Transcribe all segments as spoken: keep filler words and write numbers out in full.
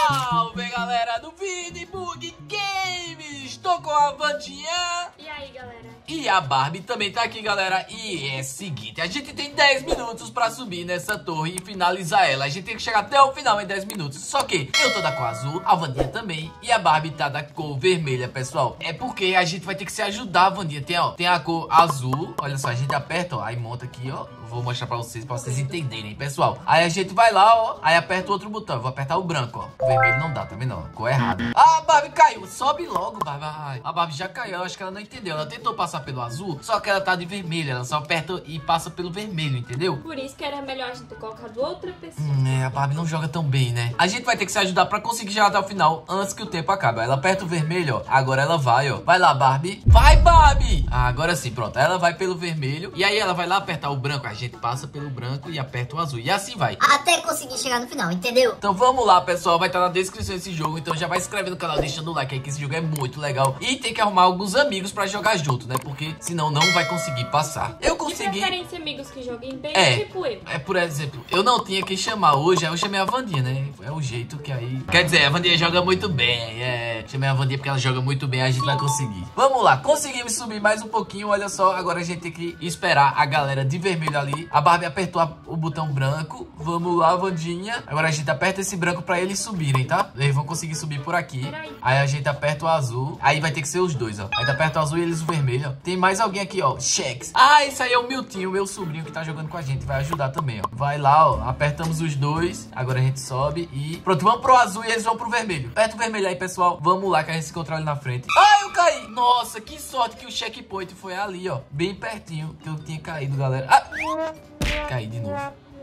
Salve, galera do Vidibug Games! Estou com a Vandinha. E aí, galera? E a Barbie também tá aqui, galera. E é o seguinte, a gente tem dez minutos pra subir nessa torre e finalizar ela. A gente tem que chegar até o final em dez minutos. Só que eu tô da cor azul, a Vandinha também. E a Barbie tá da cor vermelha, pessoal. É porque a gente vai ter que se ajudar, a Vandinha. Tem, ó, tem a cor azul. Olha só, a gente aperta, ó. Aí monta aqui, ó. Vou mostrar pra vocês, pra vocês entenderem, pessoal. Aí a gente vai lá, ó. Aí aperta o outro botão. Eu vou apertar o branco, ó. O vermelho não dá, tá vendo? Ó, cor errada. Ah, a Barbie caiu. Sobe logo, Barbie. Ai, a Barbie já caiu. Eu acho que ela não entendeu. Ela tentou passar pelo azul, só que ela tá de vermelho. Ela só aperta e passa pelo vermelho, entendeu? Por isso que era melhor a gente ter colocado outra pessoa. Hum, é, a Barbie não joga tão bem, né? A gente vai ter que se ajudar pra conseguir chegar até o final antes que o tempo acabe. Ela aperta o vermelho, ó. Agora ela vai, ó. Vai lá, Barbie. Vai, Barbie! Ah, agora sim, pronto. Ela vai pelo vermelho. E aí ela vai lá apertar o branco. A gente passa pelo branco e aperta o azul. E assim vai. Até conseguir chegar no final, entendeu? Então vamos lá, pessoal. Vai estar na descrição esse jogo. Então já vai se inscrevendo no canal, deixando o like aí, que esse jogo é muito legal. E tem que arrumar alguns amigos pra jogar junto, né? Porque senão não vai conseguir passar. Eu consegui. De preferência amigos que joguem bem, É, tipo eu. é, por exemplo, eu não tinha que chamar hoje, aí eu chamei a Vandinha, né? É o jeito que aí... Quer dizer, a Vandinha joga muito bem, é... Chamei a Vandinha porque ela joga muito bem, a gente vai conseguir. Vamos lá, conseguimos subir mais um pouquinho, olha só. Agora a gente tem que esperar a galera de vermelho ali. A Barbie apertou a, o botão branco. Vamos lá, Vandinha. Agora a gente aperta esse branco pra eles subirem, tá? Eles vão conseguir subir por aqui. Peraí. Aí a gente aperta o azul. Aí vai ter que ser os dois, ó. Aí tu aperta o azul e eles o vermelho, ó. Tem mais alguém aqui, ó. Chex. Ah, esse aí é o Miltinho, meu sobrinho que tá jogando com a gente. Vai ajudar também, ó. Vai lá, ó. Apertamos os dois. Agora a gente sobe e... Pronto, vamos pro azul e eles vão pro vermelho. Aperta o vermelho aí, pessoal. Vamos lá que a gente se encontra ali na frente. Ah, eu caí. Nossa, que sorte que o checkpoint foi ali, ó. Bem pertinho que eu tinha caído, galera. Ah! Caí de novo.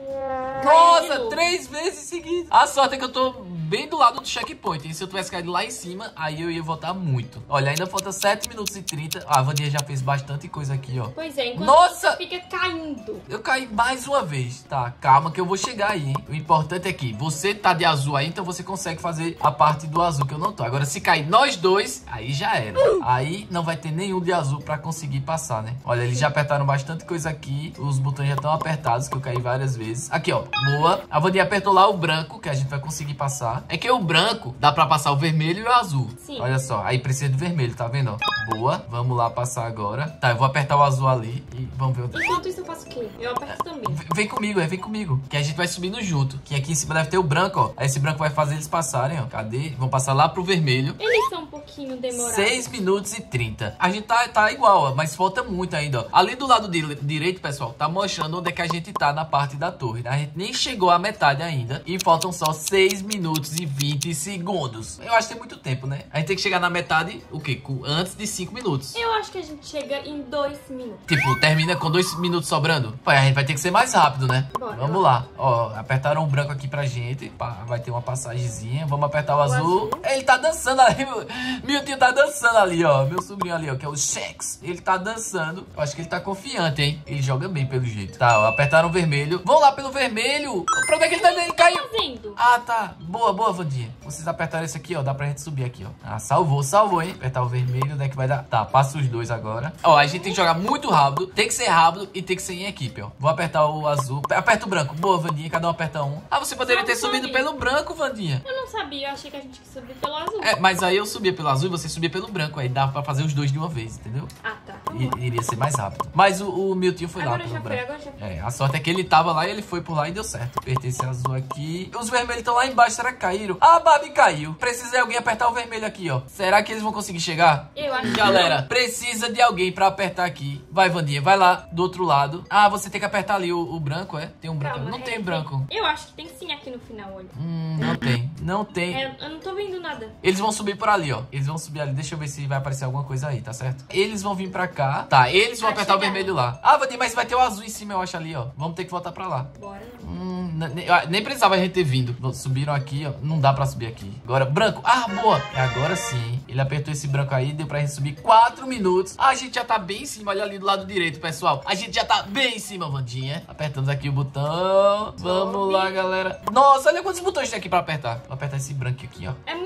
Nossa, três vezes seguidas. A sorte é que eu tô bem do lado do checkpoint. E se eu tivesse caído lá em cima, aí eu ia voltar muito. Olha, ainda falta sete minutos e trinta. Ah, a Vandinha já fez bastante coisa aqui, ó. Pois é, enquanto Nossa! você fica caindo. Eu caí mais uma vez. Tá, calma que eu vou chegar aí, hein. O importante é que você tá de azul aí, então você consegue fazer a parte do azul que eu não tô. Agora, se cair nós dois, aí já era. Aí não vai ter nenhum de azul pra conseguir passar, né? Olha, eles já apertaram bastante coisa aqui. Os botões já estão apertados, que eu caí várias vezes. Aqui, ó. Boa. A Vandinha apertou lá o branco, que a gente vai conseguir passar. É que o branco dá pra passar o vermelho e o azul. Sim. Olha só. Aí precisa do vermelho, tá vendo? Ó? Boa. Vamos lá passar agora. Tá, eu vou apertar o azul ali e vamos ver o... Enquanto isso eu faço o quê? Eu aperto também. V- Vem comigo, é, vem comigo. Que a gente vai subindo junto. Que aqui em cima deve ter o branco, ó. Aí esse branco vai fazer eles passarem, ó. Cadê? Vão passar lá pro vermelho. Eles são um pouquinho demorados. seis minutos e trinta. A gente tá, tá igual, ó. Mas falta muito ainda, ó. Ali do lado dire- direito, pessoal, tá mostrando onde é que a gente tá na parte da torre. A gente nem chegou à metade ainda. E faltam só seis minutos e vinte segundos. Eu acho que tem muito tempo, né? A gente tem que chegar na metade, o quê? Com- Antes de cinco minutos. Eu acho que a gente chega em dois minutos. Tipo, termina com dois minutos sobrando? Pô, a gente vai ter que ser mais rápido, né? Bora. Vamos lá. Ó, apertaram o branco aqui pra gente. Pá, vai ter uma passagemzinha. Vamos apertar o, azul. azul. Ele tá dançando ali. Meu, meu tio tá dançando ali, ó. Meu sobrinho ali, ó, que é o Chex. Ele tá dançando. Eu acho que ele tá confiante, hein? Ele joga bem pelo jeito. Tá, ó, apertaram o vermelho. Vão lá pelo vermelho. Pra onde é que ele tá? Ele caiu. Fazendo. Ah, tá. Boa, boa, Vandinha. Vocês apertaram esse aqui, ó. Dá pra gente subir aqui, ó. Ah, salvou, salvou, hein? Apertar o vermelho, onde é que vai dar? Tá, passa os dois agora. Ó, a gente tem que jogar muito rápido. Tem que ser rápido e tem que ser em equipe, ó. Vou apertar o azul. Aperta o branco. Boa, Vandinha. Cada um aperta um. Ah, você poderia Não, ter não subido sabia. pelo branco, Vandinha. Eu não sabia, eu achei que a gente ia subir pelo azul. É, mas aí eu subia pelo azul e você subia pelo branco. Aí dava pra fazer os dois de uma vez, entendeu? Ah, tá. I- iria ser mais rápido. Mas o, o Miltinho foi Agora lá pelo já foi, branco. agora já foi. É, a sorte é que ele tava lá e ele foi por lá e deu certo. Apertei esse azul aqui. Os vermelhos estão lá embaixo, será que caíram? Ah, a Barbie caiu. Precisa de alguém apertar o vermelho aqui, ó. Será que eles vão conseguir chegar? Eu acho que Galera, precisa de alguém pra apertar aqui. Vai, Vandinha, vai lá do outro lado. Ah, você tem que apertar ali o, o branco, é? Tem um branco. Calma, não é, tem branco. Eu acho que tem sim aqui no final, olha. Hum, não tem. Não tem. É, eu não tô vendo nada. Eles vão subir por ali, ó. Eles vão subir ali. Deixa eu ver se vai aparecer alguma coisa aí, tá certo? Eles vão vir pra cá. Tá, eles vão Ah, apertar o chegaram. vermelho lá. Ah, Vandinha, mas vai ter o azul em cima, eu acho ali, ó. Vamos ter que voltar pra lá. Bora. Hum, n- nem, ah, nem precisava a gente ter vindo. Subiram aqui, ó. Não dá pra subir aqui. Agora, branco. Ah, boa. Agora sim. Ele apertou esse branco aí, deu pra gente subir quatro minutos. Ah, a gente já tá bem em cima. Olha ali do lado direito, pessoal. A gente já tá bem em cima, Vandinha. Apertamos aqui o botão. Vamos Sobe. lá, galera. Nossa, olha quantos botões tem aqui pra apertar. Vou apertar esse branco aqui, ó. É muito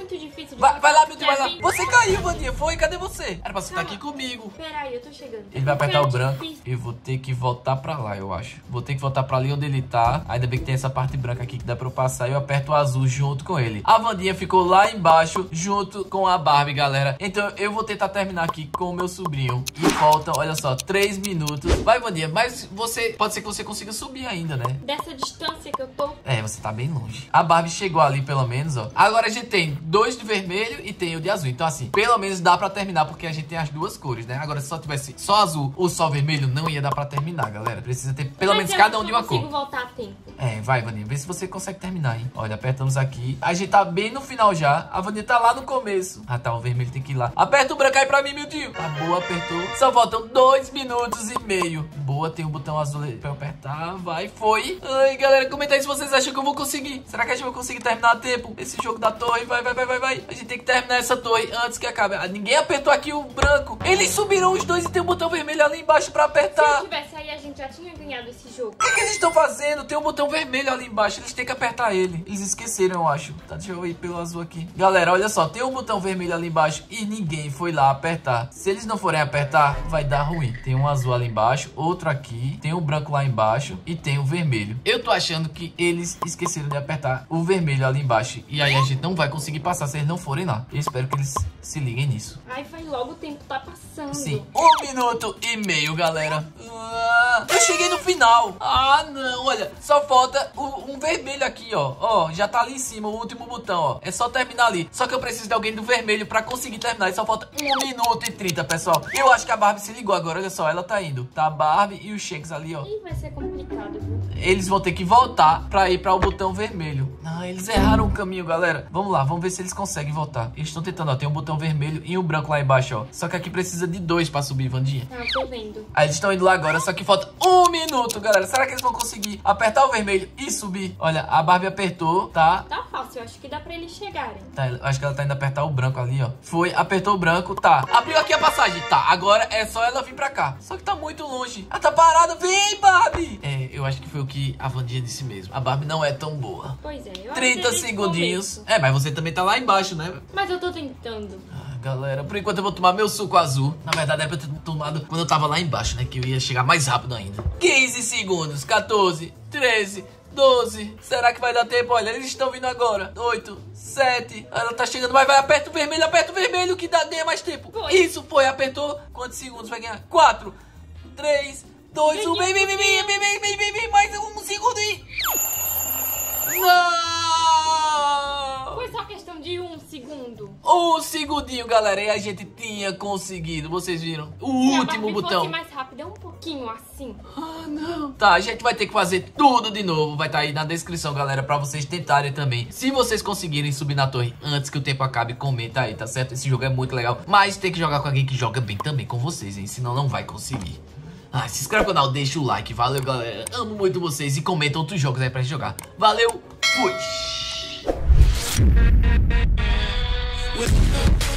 muito difícil de Vai, vai lá, passar, meu Deus, vai lá. Kevin. Você caiu, Vandinha. Foi? Cadê você? Era pra você estar Calma. aqui comigo. Peraí, eu tô chegando. Ele vai apertar Porque o é branco. difícil. Eu vou ter que voltar pra lá, eu acho. Vou ter que voltar pra ali onde ele tá. Ainda bem que tem essa parte branca aqui que dá pra eu passar. E eu aperto o azul junto com ele. A Vandinha ficou lá embaixo junto com a Barbie, galera. Então eu vou tentar terminar aqui com o meu sobrinho. E faltam, olha só, três minutos. Vai, Vandinha, mas você... Pode ser que você consiga subir ainda, né? Dessa distância que eu tô. É, você tá bem longe. A Barbie chegou ali, pelo menos, ó. Agora a gente tem dois de vermelho e tem o de azul. Então, assim, pelo menos dá pra terminar, porque a gente tem as duas cores, né? Agora, se só tivesse só azul ou só vermelho, não ia dar pra terminar, galera. Precisa ter pelo Mas menos eu cada um não de uma cor. consigo voltar a tempo. É, vai, Vaninha. Vê se você consegue terminar, hein? Olha, apertamos aqui. A gente tá bem no final já. A Vaninha tá lá no começo. Ah, tá. O vermelho tem que ir lá. Aperta o branco aí pra mim, meu tio. Tá boa, apertou. Só faltam dois minutos e meio. Boa, tem um botão azul aí pra eu apertar. Vai, foi. Ai, galera, comenta aí se vocês acham que eu vou conseguir. Será que a gente vai conseguir terminar a tempo? Esse jogo da torre. Vai, vai, vai, vai, vai. A gente tem que terminar essa torre antes que acabe. Ah, ninguém apertou aqui o branco. Eles subiram os dois e tem um botão vermelho ali embaixo pra Se apertar. eu tivesse aí, a gente já tinha ganhado esse jogo. O que, que eles estão fazendo? Tem um botão vermelho ali embaixo. Eles têm que apertar ele. Eles esqueceram, eu acho. Tá, deixa eu ir pelo azul aqui. Galera, olha só. Tem um botão vermelho ali embaixo e ninguém foi lá apertar. Se eles não forem apertar, vai dar ruim. Tem um azul ali embaixo, outro aqui. Tem um branco lá embaixo e tem um vermelho. Eu tô achando que eles esqueceram de apertar o vermelho ali embaixo. E aí a gente não vai conseguir passar se eles não forem lá. Eu espero que eles se liguem nisso. Ai, vai logo, o tempo tá passando. Sim, um minuto e meio, galera. Ah, eu cheguei no final. Ah, não, olha, só falta o, um vermelho aqui, ó. Ó, já tá ali em cima, o último botão, ó. É só terminar ali. Só que eu preciso de alguém do vermelho pra conseguir terminar. E só falta um minuto e trinta, pessoal. Eu acho que a Barbie se ligou agora, olha só, ela tá indo. Tá a Barbie e os Shakes ali, ó. Ih, vai ser complicado, viu? Eles vão ter que voltar pra ir pra o botão vermelho. Ah, eles erraram o caminho, galera. Vamos lá, vamos ver se eles conseguem voltar. Eles estão tentando, ó. Tem um botão vermelho e um branco lá embaixo, ó. Só que aqui precisa de dois pra subir, Vandinha. Ah, tô vendo. Aí eles estão indo lá agora, só que falta um minuto, galera. Será que eles vão conseguir apertar o vermelho e subir? Olha, a Barbie apertou, tá? Tá fácil, eu acho que dá pra eles chegarem. Tá, eu acho que ela tá indo apertar o branco ali, ó. Foi, apertou o branco, tá. Abriu aqui a passagem, tá. Agora é só ela vir pra cá. Só que tá muito longe. Ela tá parada. Vem, Barbie! É, eu acho que foi o que a Vandinha disse mesmo. A Barbie não é tão boa. Pois é, eu trinta acho que segundinhos. começo. É, mas você também tá lá embaixo, né? Mas eu tô tentando. Ah, galera, por enquanto eu vou tomar meu suco azul. Na verdade, era pra eu ter tomado quando eu tava lá embaixo, né? Que eu ia chegar mais rápido ainda. quinze segundos, quatorze, treze, doze. Será que vai dar tempo? Olha, eles estão vindo agora. oito, sete. Ela tá chegando. Vai, vai, aperta o vermelho, aperta o vermelho que dá, ganha mais tempo. Foi. Isso, foi, apertou. Quantos segundos vai ganhar? quatro, três, dois, um. Vem, vem, vem, vem, vem, vem, vem, vem, vem. Mais um segundo e... Não! Foi só questão de um segundo. Um segundinho, galera, e a gente tinha conseguido. Vocês viram? O Se a último Barbie botão. fosse mais rápido, é um pouquinho assim. Ah, não. Tá, a gente vai ter que fazer tudo de novo. Vai estar aí na descrição, galera, pra vocês tentarem também. Se vocês conseguirem subir na torre antes que o tempo acabe, comenta aí, tá certo? Esse jogo é muito legal. Mas tem que jogar com alguém que joga bem também com vocês, hein? Senão não vai conseguir. Ah, se inscreve no canal, deixa o like. Valeu, galera. Amo muito vocês e comenta outros jogos aí pra gente jogar. Valeu, fui!